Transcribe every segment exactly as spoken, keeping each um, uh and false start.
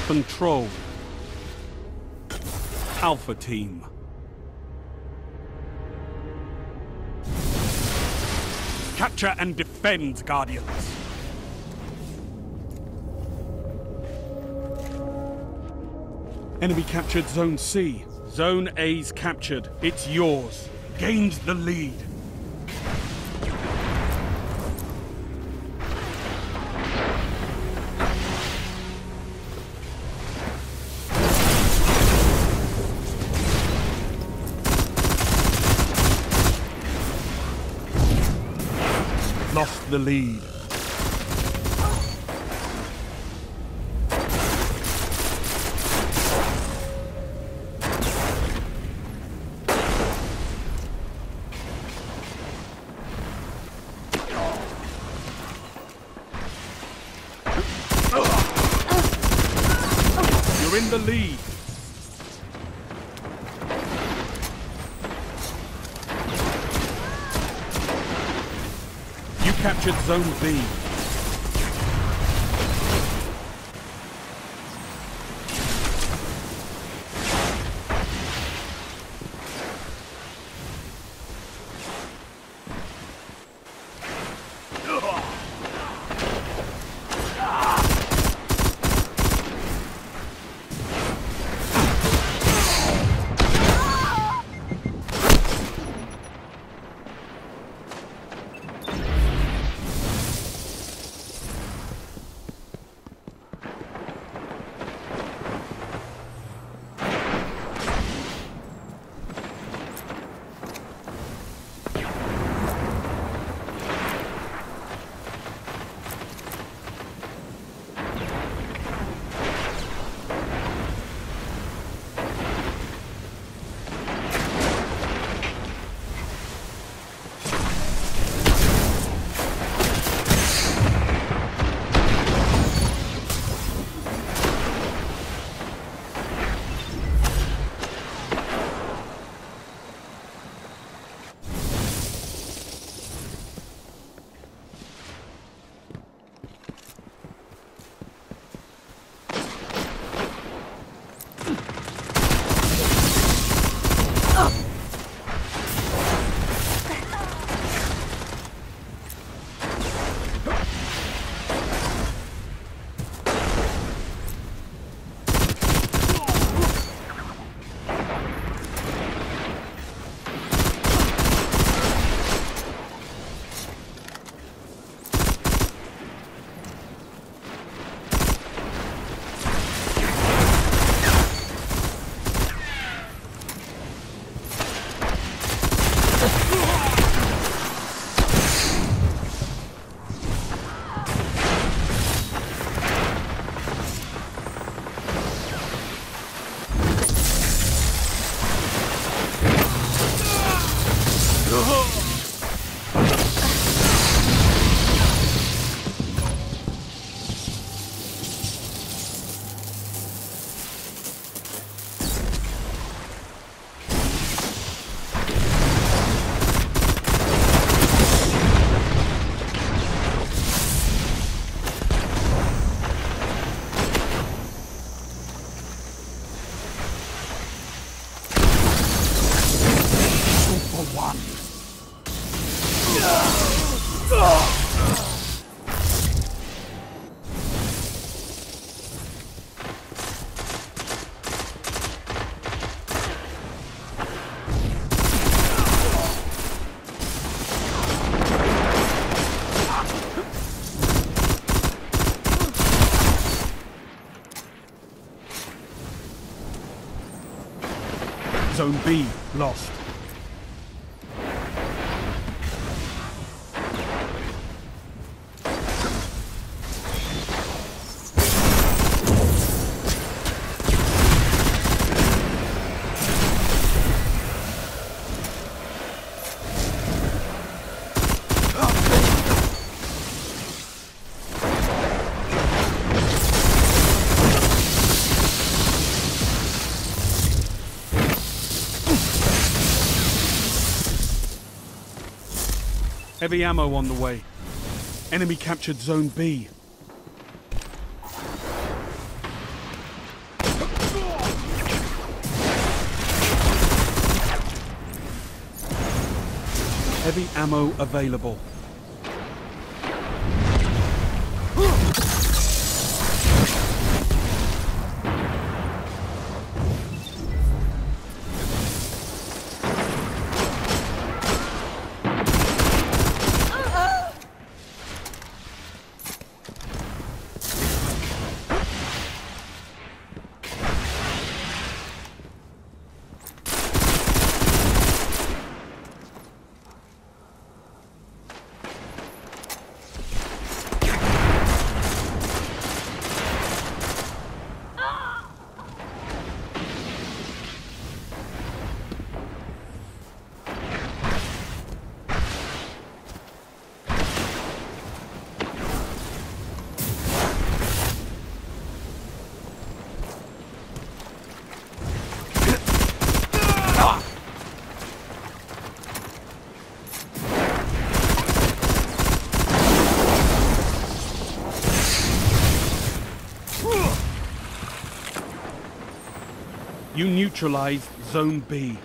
Control. Alpha Team. Capture and defend, Guardians. Enemy captured Zone C. Zone A's captured. It's yours. Gained the lead. Lost the lead. You're in the lead. You captured Zone B. Zone B lost. Heavy ammo on the way. Enemy captured Zone B. Heavy ammo available. You neutralized Zone B.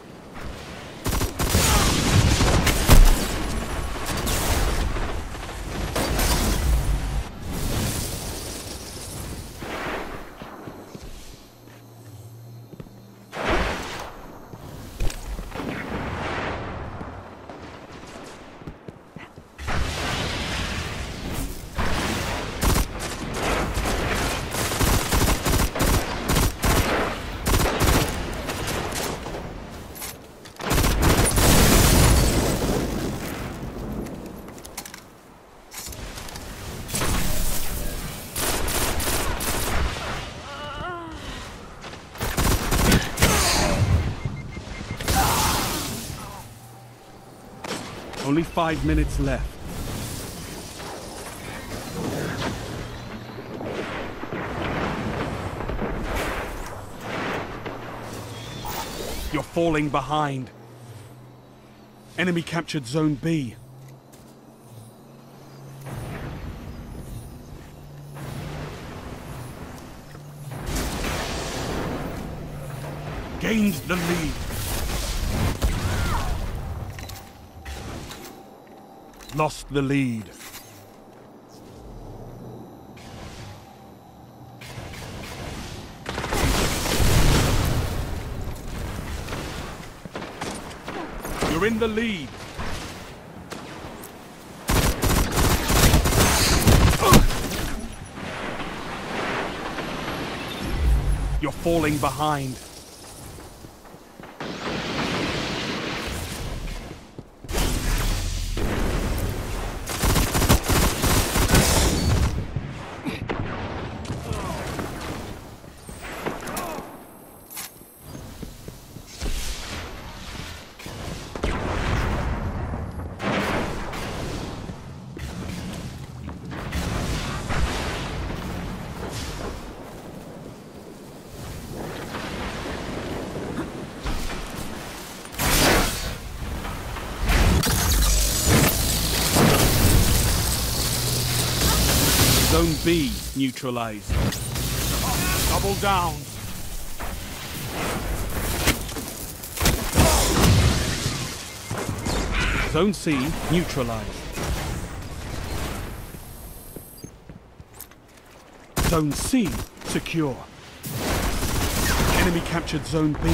Only five minutes left. You're falling behind. Enemy captured Zone B. Gained the lead. Lost the lead. You're in the lead. You're falling behind. Zone B neutralized. Double down. Zone C neutralized. Zone C secure. Enemy captured Zone B.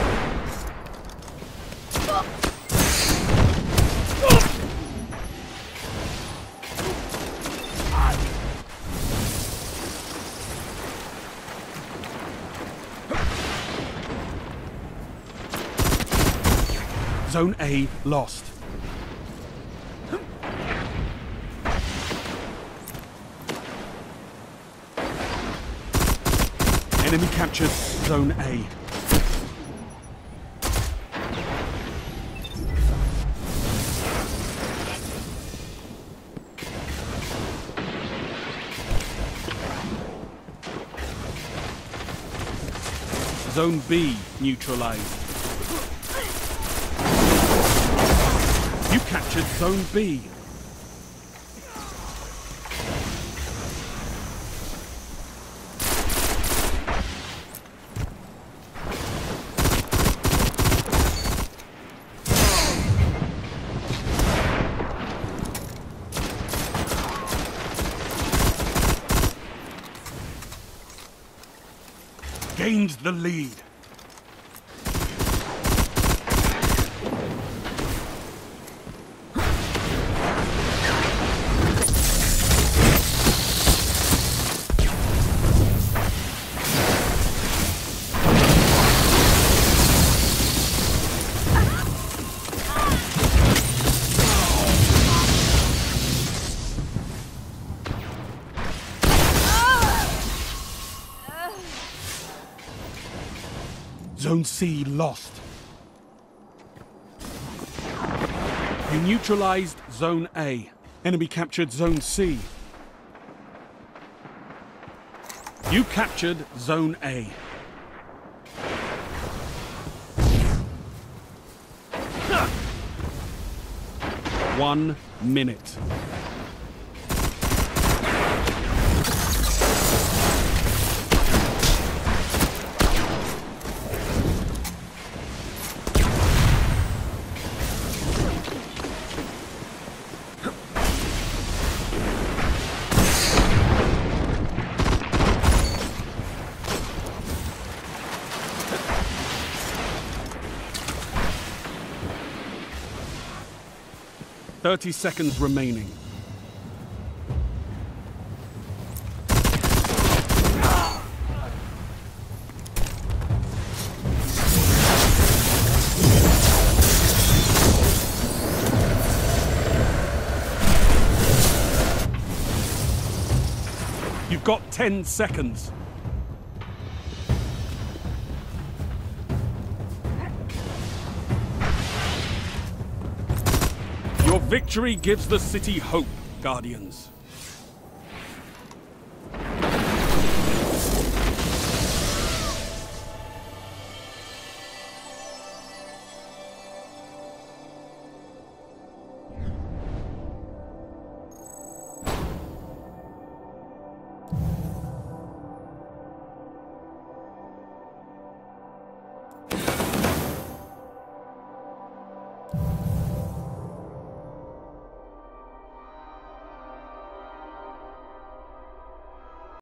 Zone A lost. Enemy captured Zone A. Zone B neutralized. You captured Zone B. gained the lead. Zone C lost. You neutralized Zone A. Enemy captured Zone C. You captured Zone A. One minute. Thirty seconds remaining. You've got ten seconds. Your victory gives the city hope, Guardians.